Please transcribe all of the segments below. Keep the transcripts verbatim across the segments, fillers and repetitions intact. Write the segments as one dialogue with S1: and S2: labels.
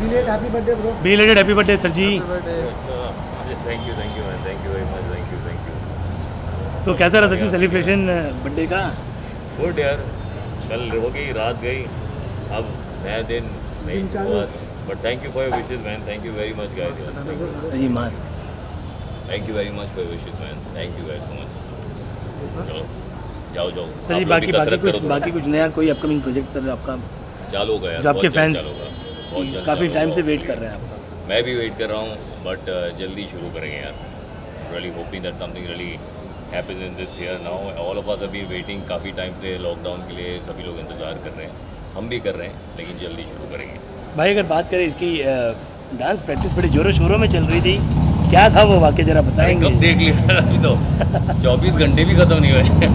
S1: Belated happy birthday bro.
S2: Belated happy birthday sir ji.
S3: Thank you thank you man, thank you very much, thank you thank you.
S2: तो कैसा रहा sir ji celebration birthday का?
S3: Good यार, कल हो गई, रात गई, अब नया दिन नई शुरुआत। But thank you for your wishes man, thank you very much guys.
S2: Sir ji mask.
S3: Thank you very much for your wishes man, thank you very so much. चलो जाओ जाओ
S2: सर जी, बाकी बाकी कुछ बाकी कुछ नया कोई अपकमिंग प्रोजेक्ट सर आपका
S3: चालू होगा यार?
S2: जो आपके फैंस काफ़ी टाइम से
S3: वेट
S2: वेट कर रहे हैं आपका।
S3: मैं भी वेट कर रहा हूँ, बट जल्दी शुरू करेंगे यार। Really hoping that something really happens in this year now. All of us have been waiting काफ़ी टाइम से, लॉकडाउन के लिए सभी लोग इंतज़ार कर रहे हैं, हम भी कर रहे हैं, लेकिन जल्दी शुरू करेंगे।
S2: भाई अगर बात करें इसकी डांस प्रैक्टिस बड़े जोरों शोरों में चल रही थी, क्या था वो वाकई जरा बताएंगे?
S3: कब देख लिया अभी तो चौबीस घंटे भी ख़त्म नहीं हुए।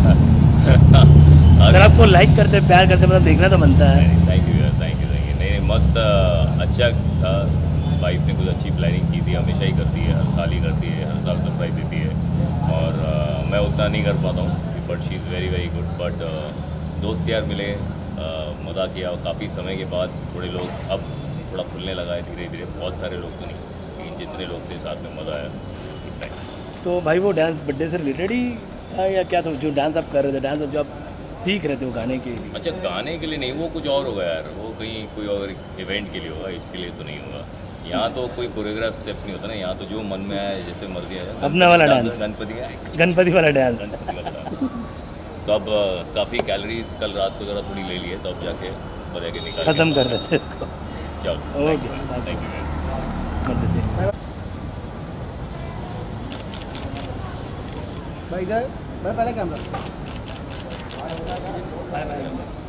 S2: अगर आपको लाइक करते प्यार करते मतलब देखना तो बनता है।
S3: थैंक यू यार, थैंक यू थैंक यू। नहीं मस्त, अच्छा था। वाइफ ने कुछ अच्छी प्लानिंग की थी, हमेशा ही करती है, हर साल ही करती है, हर साल सरप्राइज देती है। और uh, मैं उतना नहीं कर पाता हूँ, but she is very very good. But दोस्त यार मिले, uh, मज़ा किया, और काफ़ी समय के बाद थोड़े लोग अब थोड़ा खुलने लगा है धीरे धीरे। बहुत सारे लोग तो नहीं, लेकिन जितने लोग थे साथ में मज़ा आया इतना ही।
S2: तो भाई वो डांस बर्थडे से रिलेटेड ही था या क्या था? जो डांस आप कर रहे थे, डांस जो आप सीख रहे थे वो गाने के लिए?
S3: अच्छा, गाने के लिए नहीं, वो कुछ और होगा यार, वो कहीं कोई और इवेंट के लिए होगा, इसके लिए तो नहीं होगा। यहाँ तो कोई कोरियोग्राफ स्टेप्स नहीं होता ना, यहाँ तो जो मन में आए, जैसे मर्जी आए,
S2: अपना वाला डांस,
S3: गणपति
S2: गणपति वाला डांस।
S3: तो अब काफ़ी कैलोरीज कल रात को ज़रा थोड़ी ले लिए, तो अब जाके बजा के निकाल
S2: ख़त्म कर रहे थे इसको।
S3: चलो
S2: ओके,
S3: थैंक यू।
S1: भाई इधर, मैं पहले कैमरा।
S2: Bye bye.